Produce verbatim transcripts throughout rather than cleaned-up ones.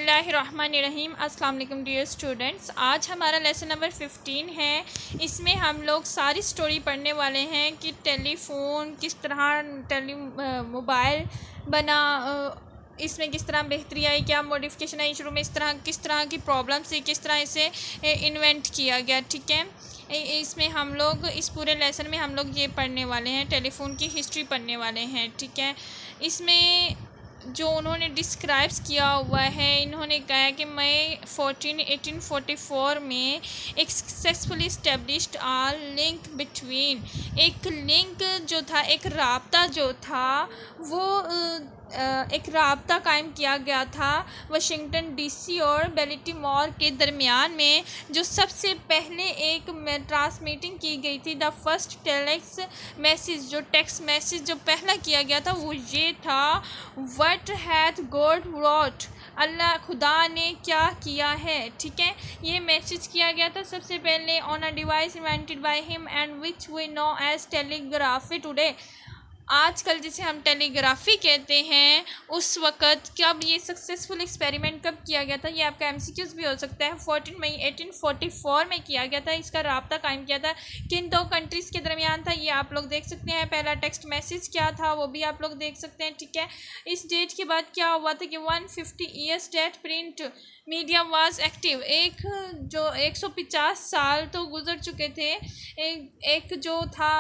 बिस्मिल्लाहिर्रहमानिर्रहीम। अस्सलाम वालेकुम डियर स्टूडेंट्स। आज हमारा लेसन नंबर फिफ्टीन है। इसमें हम लोग सारी स्टोरी पढ़ने वाले हैं कि टेलीफ़ोन किस तरह टेली मोबाइल बना, इसमें किस तरह बेहतरी आई, क्या मॉडिफिकेशन आई, शुरू में इस तरह किस तरह की प्रॉब्लम थी, किस तरह इसे इन्वेंट किया गया। ठीक है, इसमें हम लोग इस पूरे लेसन में हम लोग ये पढ़ने वाले हैं, टेलीफ़ोन की हिस्ट्री पढ़ने वाले हैं। ठीक है, इसमें जो उन्होंने डिस्क्राइब्स किया हुआ है, इन्होंने कहा कि मैं फोर्टीन एटीन फोर्टी फोर में एक successfully established a link between, एक लिंक जो था, एक राब्ता जो था वो एक राब्ता कायम किया गया था वाशिंगटन डीसी और बैल्टीमोर के दरमियान में, जो सबसे पहले एक ट्रांसमिटिंग की गई थी। द फर्स्ट टेलेक्स मैसेज, जो टेक्स्ट मैसेज जो पहला किया गया था वो ये था, व्हाट हैथ गॉड रॉट, अल्लाह खुदा ने क्या किया है। ठीक है, ये मैसेज किया गया था सबसे पहले on a device invented by him and which we know as telegraphy today. आजकल जिसे हम टेलीग्राफी कहते हैं, उस वक़्त कब ये सक्सेसफुल एक्सपेरिमेंट कब किया गया था, ये आपका एमसीक्यूज भी हो सकता है। Fourteen May eighteen forty four में किया गया था। इसका राब्ता कायम किया था किन दो कंट्रीज़ के दरमियान था, ये आप लोग देख सकते हैं। पहला टेक्स्ट मैसेज क्या था वो भी आप लोग देख सकते हैं। ठीक है, इस डेट के बाद क्या हुआ था कि one fifty years that print media was active. एक जो एक सौ पचास साल तो गुजर चुके थे, एक, एक जो था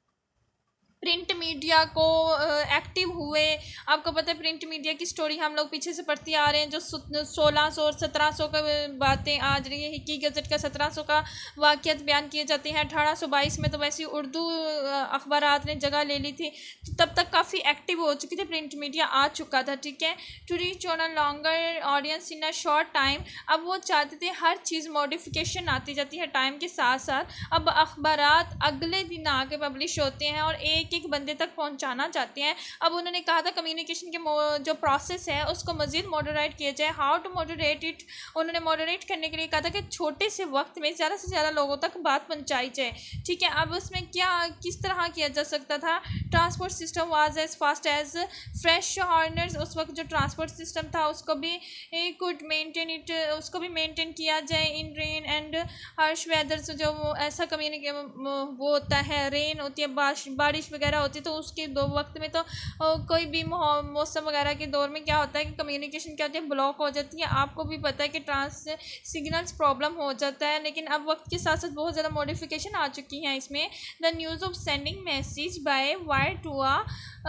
प्रिंट मीडिया को एक्टिव हुए। आपको पता है प्रिंट मीडिया की स्टोरी हम लोग पीछे से पढ़ते आ रहे हैं, जो सोलह सौ और सत्रह सौ का बातें आज रही है। हिक्की गज़ट का सत्रह सौ का वाक़यात बयान किए जाते हैं। अठारह सौ बाईस में तो वैसे उर्दू अखबारात ने जगह ले ली थी, तो तब तक काफ़ी एक्टिव हो चुकी थी, प्रिंट मीडिया आ चुका था। ठीक है, to reach on a longer audience in a short time. अब वो चाहते थे हर चीज़ मॉडिफिकेशन आती जाती है टाइम के साथ साथ। अब अखबारात अगले दिन आके पब्लिश होते हैं और एक एक बंदे तक पहुंचाना चाहते हैं। अब उन्होंने कहा था कम्युनिकेशन के जो प्रोसेस है उसको मज़ीद मॉडरेट किया जाए। हाउ टू मॉडरेट इट, उन्होंने मॉडरेट करने के लिए कहा था कि छोटे से वक्त में ज़्यादा से ज़्यादा लोगों तक बात पहुंचाई जाए। ठीक है, अब उसमें क्या किस तरह किया जा सकता था। Transport system was as fast as fresh horses. उस वक्त जो ट्रांसपोर्ट सिस्टम था उसको भी कुड मेनटेन इट, उसको भी मेनटेन किया जाए in rain and harsh weather. जो ऐसा कम्युनिके वो होता है, रेन होती है, बारिश वगैरह होती है, तो उसके दो वक्त में तो कोई भी मौसम वगैरह के दौर में क्या होता है कि कम्युनिकेशन क्या होती है, ब्लॉक हो जाती है। आपको भी पता है कि ट्रांस सिग्नल्स प्रॉब्लम हो जाता है, लेकिन अब वक्त के साथ साथ बहुत ज़्यादा मॉडिफिकेशन आ चुकी हैं इसमें। The news of sending message by wire to a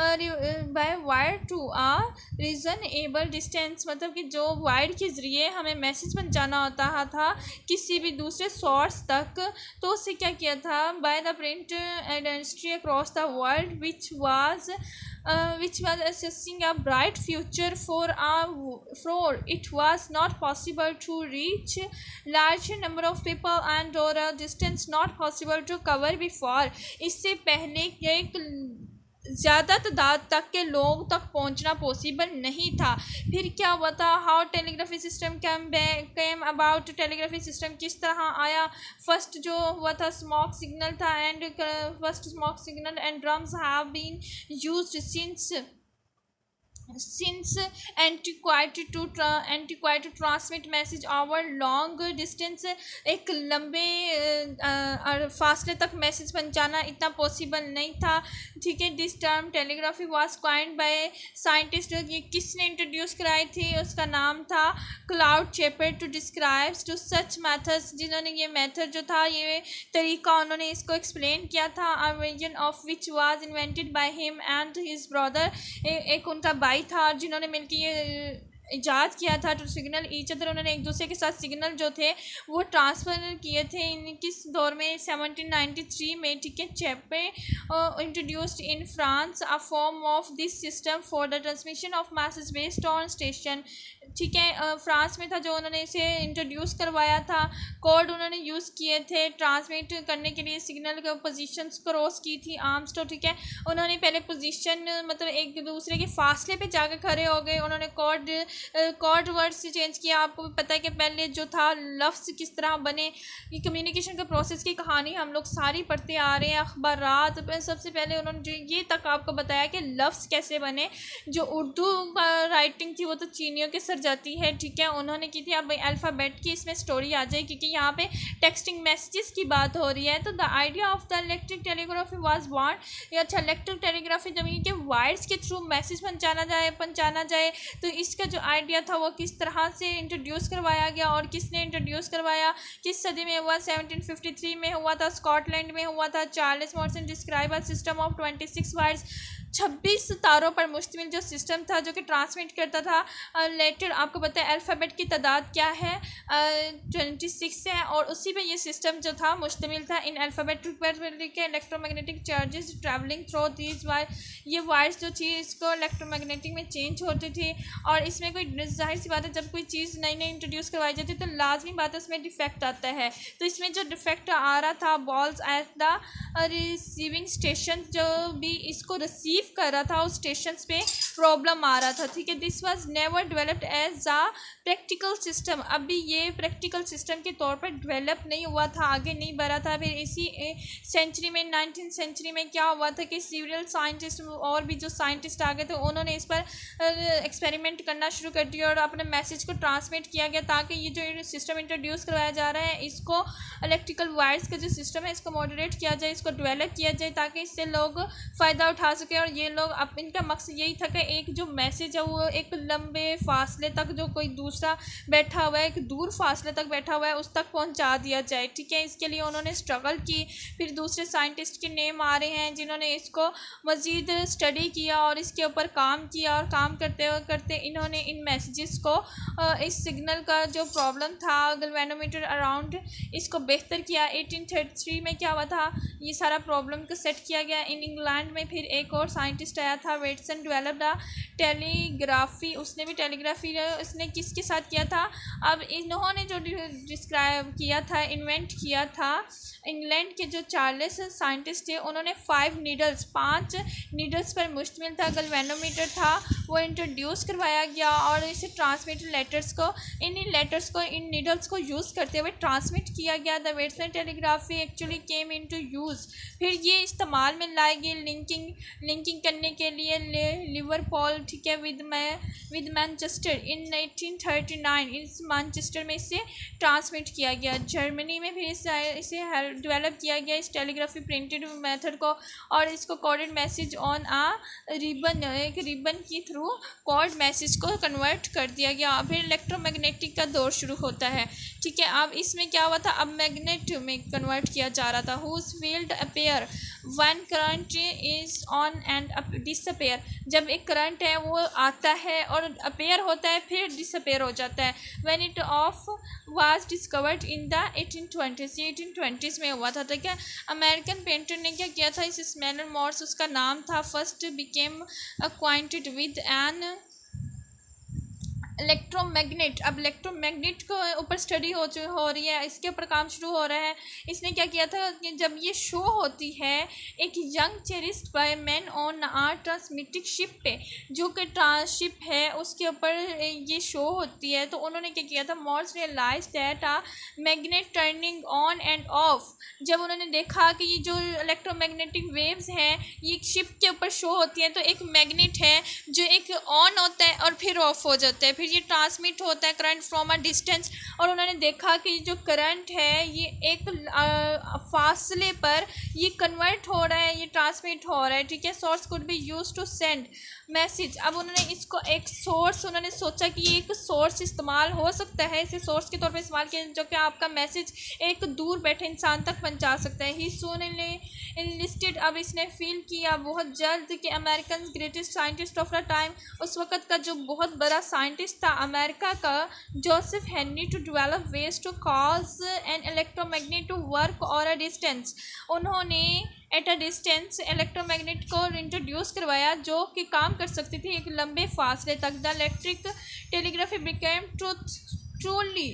by wire to a reasonable distance, मतलब कि जो वायर के ज़रिए हमें मैसेज पहुंचाना होता था किसी भी दूसरे सोर्स तक, तो उससे क्या किया था, by the print industry across the world which was uh, which was assessing a bright future for our for it was not possible to reach large number of people and or a distance not possible to cover before। इससे पहले एक ज़्यादा तादाद तक के लोग तक पहुंचना पॉसिबल नहीं था। फिर क्या हुआ था, how telegraphy system came came about, telegraphy system किस तरह आया। फर्स्ट जो हुआ था स्मोक सिग्नल था, and first smoke signal and drums have been used since since antiquity to antiquity to transmit message over long distance। एक लंबे और फासले तक मैसेज पहुंचाना इतना पॉसिबल नहीं था। ठीक है, this term telegraphy was coined by scientist. ये किसने इंट्रोड्यूस कराई थी, उसका नाम था Claude Chappe to describes to such methods, जिन्होंने ये मेथड जो था, ये तरीका उन्होंने इसको एक्सप्लेन किया था। A version of which was invented by him and his brother, एक उनका भाई था जिन्होंने मिलकर ये इजाद किया था। टू सिग्नल ईच अदर, उन्होंने एक दूसरे के साथ सिग्नल जो थे वो ट्रांसफ़र किए थे। इन किस दौर में, सेवनटीन नाइन्टी थ्री में। ठीक है, Chappe introduced in France a form of this system for the transmission of message based on station. ठीक है, फ्रांस में था जो उन्होंने इसे इंट्रोड्यूस करवाया था। कोड उन्होंने यूज़ किए थे ट्रांसमिट करने के लिए, सिग्नल के पोजीशंस क्रॉस की थी आर्म्स तो। ठीक है, उन्होंने पहले पोजीशन मतलब एक दूसरे के फासले पे जाकर खड़े हो गए, उन्होंने कोड कॉड वर्ड्स चेंज किया। आपको भी पता है कि पहले जो था लफ्ज़ किस तरह बने, ये कम्युनिकेशन के प्रोसेस की कहानी हम लोग सारी पढ़ते आ रहे हैं। अखबारात सबसे पहले उन्होंने जो ये तक आपको बताया कि लफ्ज़ कैसे बने। जो उर्दू राइटिंग थी वो तो चीनियों के सर जाती है, ठीक है, उन्होंने की थी। अब अल्फ़ाबेट की इसमें स्टोरी आ जाए, क्योंकि यहाँ पे टेक्सटिंग मैसेजेस की बात हो रही है। तो the idea of the electric telegraphy was born. अच्छा, इलेक्ट्रिक टेलीग्राफी जब के वायर्स के थ्रू मैसेज पहुँचाना जाए पहुँचाना जाए तो इसका जो आइडिया था वो किस तरह से इंट्रोड्यूस करवाया गया और किसने इंट्रोड्यूस करवाया, किस सदी में हुआ? सेवनटीन फिफ्टी थ्री में हुआ था, स्कॉटलैंड में हुआ था। Charles Morrison describe a system of twenty six wires, छब्बीस तारों पर मुश्तमिल जो सिस्टम था जो कि ट्रांसमिट करता था। लेटर आपको पता है अल्फ़ाबेट की तादाद क्या है, ट्वेंटी सिक्स है, और उसी पे ये सिस्टम जो था मुश्तमिल था। इन अल्फ़ाबेट के electromagnetic charges travelling through these wire, ये वायर्स जो थी इसको इलेक्ट्रोमैग्नेटिक में चेंज होती थी। और इसमें कोई जाहिर सी बात है, जब कोई चीज़ नई नई इंट्रोड्यूस करवाई जाती है तो लाजमी बात है उसमें डिफेक्ट आता है। तो इसमें जो डिफेक्ट आ रहा था, balls at the receiving station, जो भी इसको रिसीव कर रहा था उस स्टेशन पे प्रॉब्लम आ रहा था, ठीक है। This was never developed as a practical system, अभी ये प्रैक्टिकल सिस्टम के तौर पर डेवलप नहीं हुआ था, आगे नहीं बढ़ा था। फिर इसी सेंचुरी में, नाइनटीन सेंचुरी में क्या हुआ था कि सिविल साइंटिस्ट और भी जो साइंटिस्ट आ गए थे उन्होंने इस पर एक्सपेरिमेंट करना शुरू कर दिया और अपने मैसेज को ट्रांसमिट किया गया, ताकि ये जो सिस्टम इंट्रोड्यूस करवाया जा रहा है इसको इलेक्ट्रिकल वायर्स का जो सिस्टम है इसको मॉडरेट किया जाए, इसको डेवलप किया जाए, ताकि इससे लोग फ़ायदा उठा सके। और ये लोग अब इनका मकसद यही था कि एक जो मैसेज है वो एक लंबे फासले तक, जो कोई दूसरा बैठा हुआ है, एक दूर फासले तक बैठा हुआ है, उस तक पहुंचा दिया जाए, ठीक है। इसके लिए उन्होंने स्ट्रगल की। फिर दूसरे साइंटिस्ट के नेम आ रहे हैं जिन्होंने इसको मज़ीद स्टडी किया और इसके ऊपर काम किया, और काम करते हुए करते इन्होंने इन मैसेजेस को, इस सिग्नल का जो प्रॉब्लम था गैल्वेनोमीटर अराउंड, इसको बेहतर किया। एटीन थर्टी थ्री में क्या हुआ था, ये सारा प्रॉब्लम को सेट किया गया इन इंग्लैंड में। फिर एक और साइंटिस्ट आया था, वेटसन, डेवलप्ड द टेलीग्राफी, उसने भी टेलीग्राफी उसने किसके साथ किया था? अब इन्होंने जो डिस्क्राइब किया था, इन्वेंट किया था, इंग्लैंड के जो चार्ल्स साइंटिस्ट थे उन्होंने फाइव नीडल्स, पांच नीडल्स पर मुश्तमिल था गैल्वेनोमीटर था, वो इंट्रोड्यूस करवाया गया और इसे ट्रांसमिट लेटर्स को, इन लेटर्स को, इन नीडल्स को यूज़ करते हुए ट्रांसमिट किया गया। The Wheatstone telegraphy actually came into use, फिर ये इस्तेमाल में लाई गई लिंकिंग लिंकिंग करने के लिए लिवरपूल, ठीक है, विद मै with Manchester in eighteen thirty nine, इस मैनचेस्टर में इसे ट्रांसमिट किया गया। जर्मनी में भी इसे इसे डेवलप किया गया इस टेलीग्राफी प्रिंटेड मेथड को, और इसको coded message on a ribbon, एक रिबन के थ्रू कोड मैसेज को कन्वर्ट कर दिया गया। फिर इलेक्ट्रोमैग्नेटिक का दौर शुरू होता है, ठीक है। अब इसमें क्या हुआ था, अब मैग्नेट में कन्वर्ट किया जा रहा था। Whose field appear when current is on and disappear, जब एक करंट है वो आता है और अपेयर होता है फिर डिसअपेयर हो जाता है। When it of was discovered in the eighteen twenties, eighteen twenties में हुआ था, ठीक है। अमेरिकन पेंटर ने क्या किया था, इस स्मेलर मॉर्स उसका नाम था, first became acquainted with an electromagnet. अब इलेक्ट्रोमैग्नेट को ऊपर स्टडी हो हो रही है, इसके ऊपर काम शुरू हो रहा है। इसने क्या किया था कि जब ये शो होती है एक young chemist by man on a transatlantic ship पे, जो कि ट्रांसशिप है उसके ऊपर ये शो होती है, तो उन्होंने क्या किया था, Morse realize that a magnet turning on and off, जब उन्होंने देखा कि ये जो इलेक्ट्रोमैग्नेटिक वेव्स हैं ये शिप के ऊपर शो होती हैं, तो एक मैग्नेट है जो एक ऑन होता है और फिर ऑफ हो जाता है, फिर ये ट्रांसमिट होता है करंट फ्रॉम अ डिस्टेंस। और उन्होंने देखा कि जो करंट है ये एक आ, फासले पर ये कन्वर्ट हो रहा है, ये ट्रांसमिट हो रहा है, ठीक है। Source could be use to send message. अब उन्होंने इसको एक सोर्स, उन्होंने सोचा कि ये एक सोर्स इस्तेमाल हो सकता है, इसे सोर्स के तौर पे इस्तेमाल किया जो कि आपका मैसेज एक दूर बैठे इंसान तक पहुंचा सकता है। ही सून इनलिस्टेड, अब इसने फील किया बहुत जल्द कि American greatest scientist of the time, उस वक़्त का जो बहुत बड़ा साइंटिस्ट था अमेरिका का, Joseph Henry, to develop ways to cause an electromagnet to work और अ डिस्टेंस। उन्होंने एट अ डिस्टेंस इलेक्ट्रोमैग्नेट को इंट्रोड्यूस करवाया जो कि काम कर सकती थी एक लंबे फासले तक। The electric telegraphy became truth truly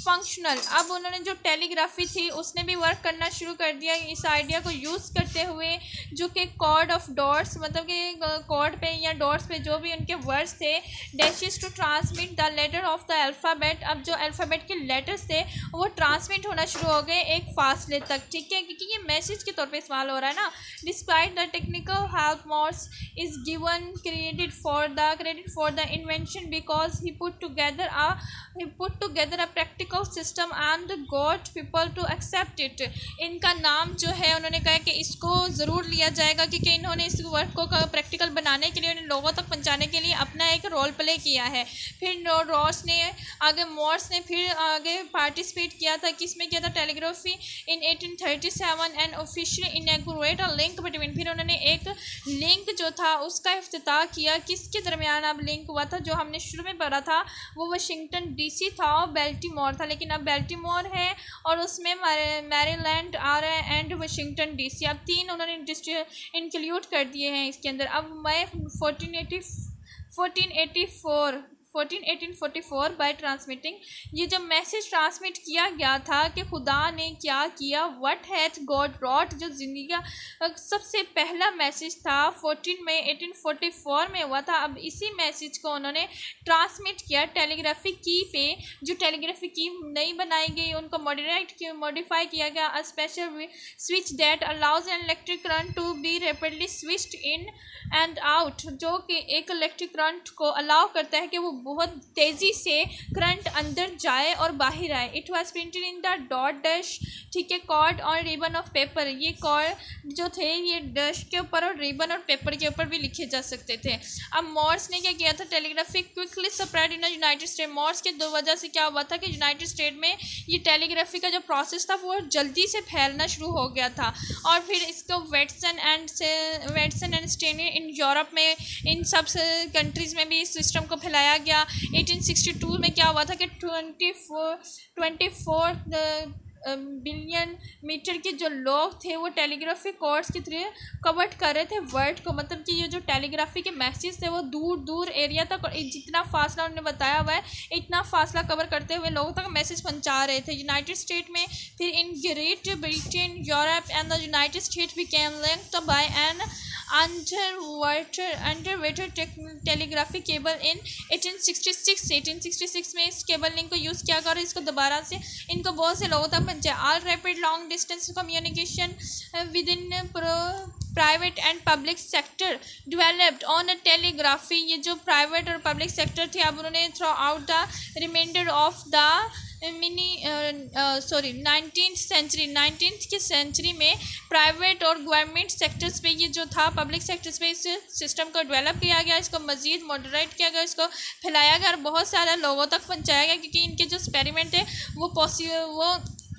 functional. अब उन्होंने जो टेलीग्राफी थी उसने भी वर्क करना शुरू कर दिया इस आइडिया को यूज़ करते हुए, जो कि कॉर्ड ऑफ डॉट्स, मतलब कि कॉर्ड पे या डॉट्स पे जो भी उनके वर्ड्स थे, dashes to transmit the letter of the alphabet. अब जो अल्फ़ाबेट के लेटर्स थे वो ट्रांसमिट होना शुरू हो गए एक फासले तक, ठीक है, क्योंकि ये मैसेज के तौर पे इस्तेमाल हो रहा है ना। Despite the technical help Morse is given credit for the credit for the invention because he put together a he put together a practical system and got people to accept it। इनका नाम जो है उन्होंने कहा कि इसको ज़रूर लिया जाएगा क्योंकि इन्होंने इस वर्क को प्रैक्टिकल बनाने के लिए, उन्हें लोगों तक पहुंचाने के लिए अपना एक रोल प्ले किया है। फिर रॉस ने आगे मोर्स ने फिर आगे पार्टिसिपेट किया था, किसमें किया था, telegraphy in eighteen thirty seven and officially inaugurate a link between. फिर उन्होंने एक लिंक जो था उसका इफ्तिताह किया, किसके दरमियान अब लिंक हुआ था, जो हमने शुरू में पढ़ा था वो वाशिंगटन डीसी था और बेल्टीमोर था, लेकिन अब बेल्टीमोर है और उसमें मैरीलैंड आ रहा है एंड वाशिंगटन डीसी, अब तीन उन्होंने इंक्लूड कर दिए हैं इसके अंदर। अब मैं fourteen eighty fourteen eighty four fourteen eighteen forty four by transmitting, ये जब मैसेज ट्रांसमिट किया गया था कि खुदा ने क्या किया, व्हाट हैथ गॉड रॉट, जो ज़िंदगी का सबसे पहला मैसेज था fourteen May eighteen forty four में हुआ था। अब इसी मैसेज को उन्होंने ट्रांसमिट किया टेलीग्राफी की पे, जो टेलीग्राफी की नई बनाई गई उनको मॉडिफाइड मॉडिफाई किया गया, a special switch that allows an electric current to be rapidly switched in and out, जो कि एक इलेक्ट्रिक करंट को अलाउ करता है कि वो बहुत तेज़ी से करंट अंदर जाए और बाहर आए। It was printed in the dot dash, ठीक है, कॉर्ड और रिबन ऑफ पेपर। ये कॉर्ड जो थे ये डैश के ऊपर और रिबन और पेपर के ऊपर भी लिखे जा सकते थे। अब मॉर्स ने क्या किया था, telegraphy quickly spread in United State. Morse के दो वजह से क्या हुआ था कि यूनाइटेड स्टेट में ये टेलीग्राफी का जो प्रोसेस था वो जल्दी से फैलना शुरू हो गया था। और फिर इसको वेटसन एंड से वेटसन एंड स्टेनी इन यूरोप में, इन सब कंट्रीज़ में भी इस सिस्टम को फैलाया गया। एटीन सिक्सटी टू में क्या हुआ था कि twenty four twenty four billion meter के जो लोग थे वो टेलीग्राफी कॉर्ड्स के थ्रू कवर कर रहे थे वर्ड को, मतलब कि ये जो टेलीग्राफी के मैसेज थे वो दूर दूर एरिया तक, जितना फासला उन्होंने बताया हुआ है इतना फासला कवर करते हुए लोगों तक मैसेज पहुंचा रहे थे यूनाइटेड स्टेट में। फिर in Great Britain, Europe and the United State became linked by an underwater underwater telegraphy cable in eighteen sixty six eighteen sixty six में इस केबल लिंक को यूज़ किया गया और इसको दोबारा से इनको बहुत से लोगों तक पहुंचा। All rapid long distance communication with in private and public sector developed on telegraphy. ये जो प्राइवेट और पब्लिक सेक्टर थे अब उन्होंने throughout the reminder of the mini sorry nineteen century nineteen की सेंचुरी में प्राइवेट और गवर्नमेंट सेक्टर्स पे ये जो था पब्लिक सेक्टर्स पे इस सिस्टम को डेवलप किया गया, इसको मज़ीद मॉडरेट किया गया, इसको फैलाया गया और बहुत सारे लोगों तक पहुंचाया गया, क्योंकि इनके जो एक्सपेरिमेंट है वो पॉसिबल वो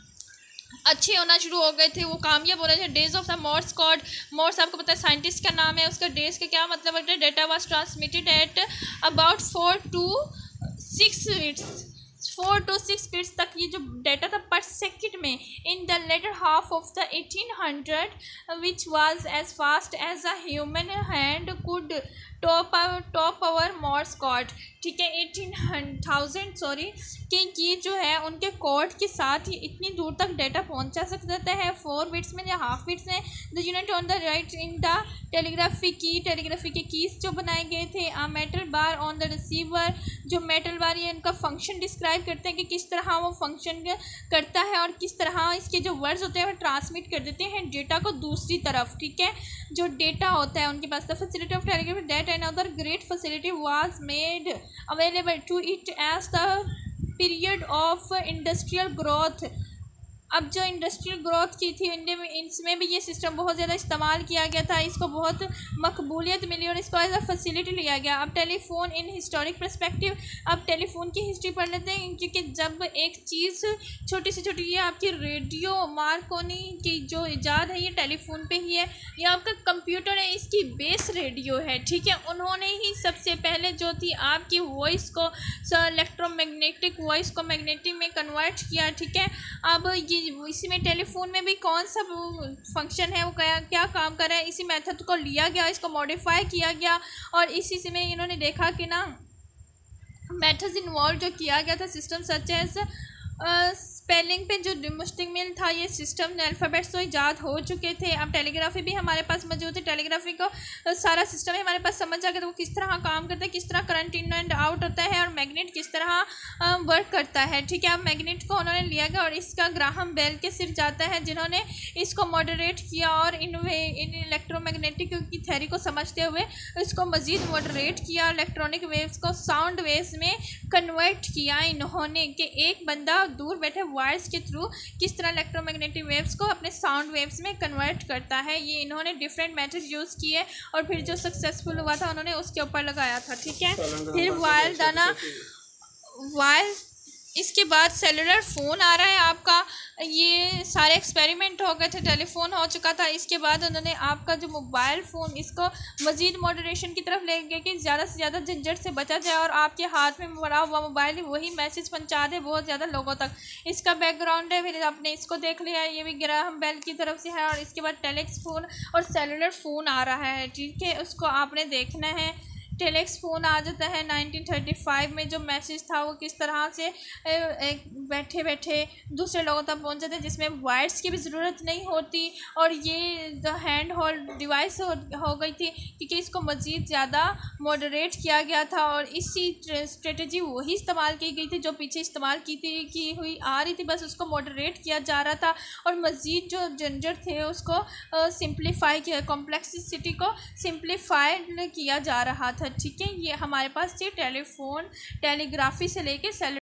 अच्छे होना शुरू हो गए थे, वो कामयाब हो रहे थे। Days of the Morse code, Morse आपको पता है साइंटिस्ट का नाम है, उसका डेज का क्या मतलब है, data was transmitted at about four two six minutes four two six minutes तक ये जो डेटा था पर सेकंड में in the latter half of the eighteen hundred which was as fast as a human hand could top top our Morse code, ठीक है, eighteen thousand sorry कि ये जो है उनके कोड के साथ ही इतनी दूर तक डेटा पहुंचा सकता है फोर बिट्स में या हाफ बिट्स में। The unit on the right in the telegraphy की, टेलीग्राफी के कीज जो बनाए गए थे। A metal bar on the receiver, जो मेटल बार ये इनका फंक्शन डिस्क्राइब करते हैं कि किस तरह वो फंक्शन करता है और किस तरह इसके जो वर्ड्स होते हैं वो ट्रांसमिट कर देते हैं डेटा को दूसरी तरफ, ठीक है, जो डेटा होता है उनके पास। The facility of telegraphy that another great facility was made available to it as the period of industrial growth। अब जो इंडस्ट्रियल ग्रोथ की थी इंडिया में, इसमें भी ये सिस्टम बहुत ज़्यादा इस्तेमाल किया गया था, इसको बहुत मकबूलियत मिली और इसको एज अ फैसिलिटी लिया गया। अब टेलीफोन इन हिस्टोरिक पर्सपेक्टिव, अब टेलीफोन की हिस्ट्री पढ़ लेते हैं, क्योंकि जब एक चीज़ छोटी से छोटी, ये आपकी रेडियो मार्कोनी की जो ईजाद है ये टेलीफोन पे ही है, ये आपका कंप्यूटर है इसकी बेस रेडियो है, ठीक है, उन्होंने ही सबसे पहले जो थी आपकी वॉइस को इलेक्ट्रोमैग्नेटिक वॉइस को मैग्नेटिक में कन्वर्ट किया, ठीक है। अब ये इसी में टेलीफोन में भी कौन सा फंक्शन है वो क्या क्या काम कर रहा है, इसी मेथड को लिया गया, इसको मॉडिफाई किया गया और इसी से में इन्होंने देखा कि ना मेथड्स इन्वॉल्व जो किया गया था सिस्टम सच एज स्पेलिंग पे जो मुश्तमिल था ये सिस्टम, अल्फ़ाबेट्स तो ईजाद हो चुके थे। अब टेलीग्राफी भी हमारे पास मौजूद है। टेलीग्राफी को सारा सिस्टम हमारे पास समझ आ गया तो वो किस तरह काम करता है, किस तरह करंट इन एंड आउट होता है और मैग्नेट किस तरह वर्क करता है। ठीक है, अब मैग्नेट को उन्होंने लिया गया और इसका ग्राहम बेल के सिर जाता है, जिन्होंने इसको मॉडरेट किया और इन इन इलेक्ट्रोमैग्नेटिक की थ्योरी को समझते हुए इसको मज़ीद मॉडरेट किया, इलेक्ट्रॉनिक वेव्स को साउंड वेव्स में कन्वर्ट किया इन्होंने, कि एक बंदा दूर बैठे वायर्स के थ्रू किस तरह इलेक्ट्रोमैग्नेटिक वेव्स को अपने साउंड वेव्स में कन्वर्ट करता है। ये इन्होंने डिफरेंट मेथड यूज़ किए और फिर जो सक्सेसफुल हुआ था उन्होंने उसके ऊपर लगाया था। ठीक है, फिर वायर दाना वायर इसके बाद सेलुलर फ़ोन आ रहा है आपका। ये सारे एक्सपेरिमेंट हो गए थे, टेलीफोन हो चुका था। इसके बाद उन्होंने आपका जो मोबाइल फ़ोन इसको मज़ीद मॉडरेशन की तरफ ले गए कि ज़्यादा से ज़्यादा झंझट से बचा जाए और आपके हाथ में पड़ा हुआ मोबाइल वही मैसेज पहुंचा दे बहुत ज़्यादा लोगों तक। इसका बैकग्राउंड है, फिर आपने इसको देख लिया, ये भी ग्राहम बेल की तरफ से है। और इसके बाद टेलेक्स फ़ोन और सेलुलर फ़ोन आ रहा है। ठीक है, उसको आपने देखना है। टेलेक्स फ़ोन आ जाता है नाइनटीन थर्टी फाइव में। जो मैसेज था वो किस तरह से एक बैठे बैठे दूसरे लोगों तक पहुंच जाते हैं, जिसमें वायर्स की भी ज़रूरत नहीं होती और ये हैंड होल्ड डिवाइस हो, हो गई थी, क्योंकि इसको मज़ीद ज़्यादा मॉडरेट किया गया था। और इसी स्ट्रेटजी वही इस्तेमाल की गई थी जो पीछे इस्तेमाल की थी की हुई आ रही थी, बस उसको मॉडरेट किया जा रहा था और मज़ीद जो झंझट थे उसको सिंप्लीफाई किया, कॉम्प्लेक्सिटी को सिंप्लीफाइड किया जा रहा था। ठीक है, ये हमारे पास थी टेलीफोन टेलीग्राफी से लेके सेल